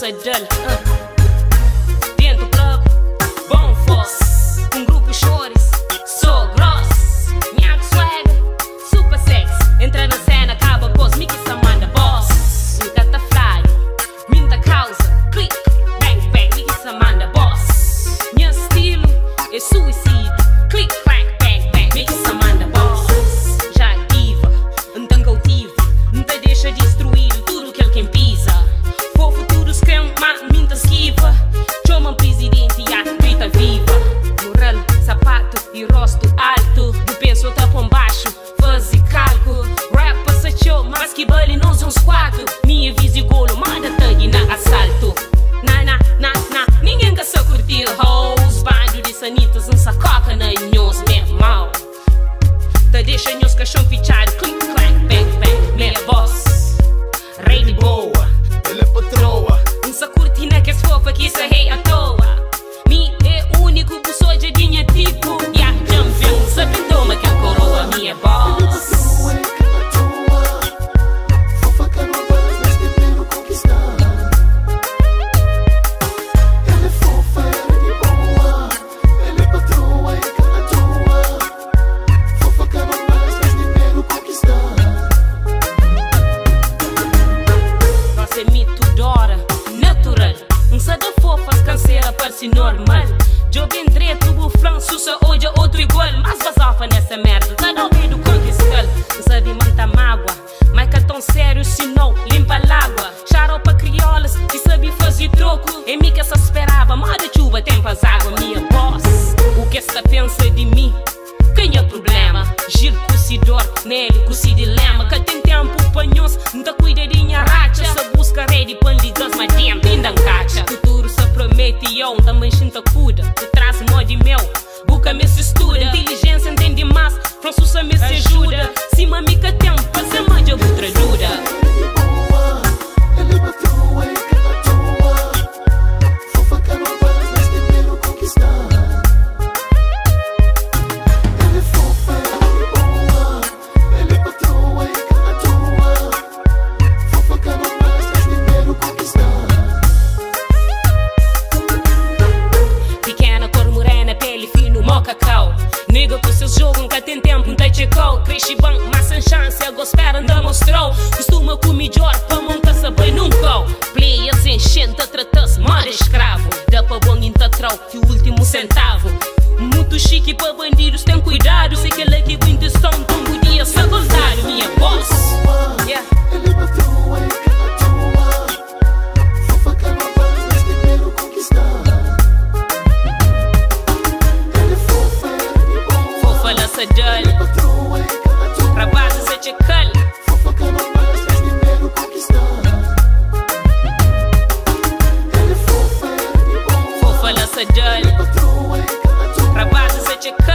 Sadal. Dentro do club, bom force. Com grupo chores, sou gross. Minha swag, super sex. Entra na cena, acaba pós, Mickey Samanda boss. Gata flyer, minta causa, click, bang bang, Mickey Samanda boss. Minha estilo é suicídio, click, clack, bang bang, Mickey Samanda boss. Já diva, então cautiva, não te deixa destruir tudo que ele quem pisa. For futuro scrum, mas minta esquiva. Chama presidente e a grita viva. Moral, sapato e rosto alto. Do penso tá por baixo, fazer cálculo. Rap passa show, mas que bale nós uns quatro. Minha visigolo, manda tag na assalto. Ninguém quer só curtir hoes. Banho de sanitas, um sacoca na nós, meu mal. Te deixa nós caixão fichado, click, clack, bang, bang, minha boss. Rei de boa, ele é patroa. Essa cortina que é fofa, que isso é rei à toa. Mi é único, busou de dinha tipo. E a champion, sabe toma que a coroa, minha boss. Normal, eu bem direito, o flan, sussa hoje outro igual. Mas vazafa nessa merda, tá não vendo conquistar. Não sabe manta mágoa, mas que é tão sério se não limpa l'água. Xaropa criolas, que sabe fazer troco. Em mim que essa esperava, mas de chuva tem paz água. Minha boss, o que essa pensa de mim? Quem é o problema? Gil cocidor, nele coci dilema. Que tem tempo panhos, não te cuida de minha racha. Essa busca rede pan ligas, mas tempo ainda encacha. Futuro se promete e eu também sinto cuida. Tu traz mod meu, boca me se estuda. Inteligência entende mais, França me se ajuda. Cima me que tempo, fazer mais eu outra ajuda. Nega com seus jogos, nunca tem tempo, não te checou. Cresce bem, mas sem chance, agora espera, ainda mostrou. Costuma com o melhor, para nunca saber nunca. Players enchendo, a tratar-se, mora escravo. Dá para bom intatrão, que o último centavo. Muito chique para bandidos, tem cuidado. Sei que ele aqui com intenção, tão podia ser voluntário, minha boss. Yeah. Sadal, rapazes a checal. Fofa na Sadal, rapazes a checal.